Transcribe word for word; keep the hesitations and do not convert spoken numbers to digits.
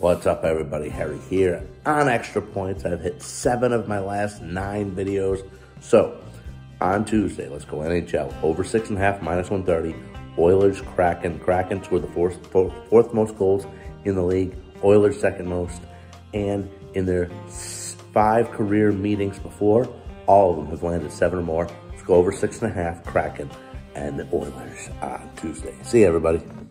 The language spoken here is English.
What's up, everybody? Harry here on Extra Points. I've hit seven of my last nine videos. So, on Tuesday, let's go N H L. Over six and a half, minus one thirty. Oilers, Kraken. Kraken scored the fourth, fourth most goals in the league. Oilers second most. And in their five career meetings before, all of them have landed seven or more. Let's go over six and a half, Kraken and the Oilers on Tuesday. See you, everybody.